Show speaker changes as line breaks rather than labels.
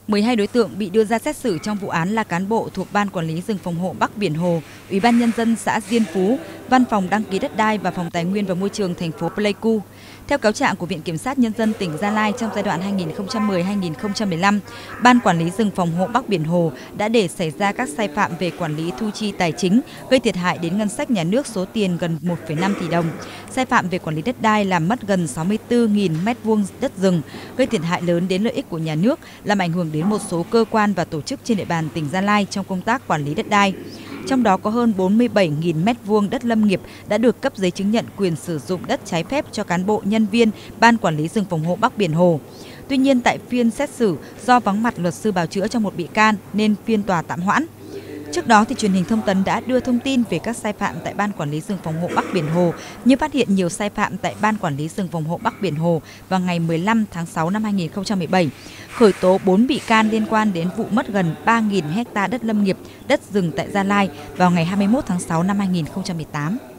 12 đối tượng bị đưa ra xét xử trong vụ án là cán bộ thuộc Ban Quản lý rừng phòng hộ Bắc Biển Hồ, Ủy ban Nhân dân xã Diên Phú, Văn phòng đăng ký đất đai và Phòng Tài nguyên và Môi trường thành phố Pleiku. Theo cáo trạng của Viện Kiểm sát Nhân dân tỉnh Gia Lai trong giai đoạn 2010-2015, Ban Quản lý rừng phòng hộ Bắc Biển Hồ đã để xảy ra các sai phạm về quản lý thu chi tài chính, gây thiệt hại đến ngân sách nhà nước số tiền gần 1,5 tỷ đồng. Sai phạm về quản lý đất đai làm mất gần 64.000 m2 đất rừng, gây thiệt hại lớn đến lợi ích của nhà nước, làm ảnh hưởng đến một số cơ quan và tổ chức trên địa bàn tỉnh Gia Lai trong công tác quản lý đất đai. Trong đó có hơn 47.000 m2 đất lâm nghiệp đã được cấp giấy chứng nhận quyền sử dụng đất trái phép cho cán bộ nhân viên Ban Quản lý rừng phòng hộ Bắc Biển Hồ. Tuy nhiên, tại phiên xét xử, do vắng mặt luật sư bào chữa cho một bị can nên phiên tòa tạm hoãn. Trước đó, truyền hình Thông tấn đã đưa thông tin về các sai phạm tại Ban Quản lý rừng phòng hộ Bắc Biển Hồ, như phát hiện nhiều sai phạm tại Ban Quản lý rừng phòng hộ Bắc Biển Hồ vào ngày 15 tháng 6 năm 2017, khởi tố 4 bị can liên quan đến vụ mất gần 3.000 ha đất lâm nghiệp, đất rừng tại Gia Lai vào ngày 21 tháng 6 năm 2018.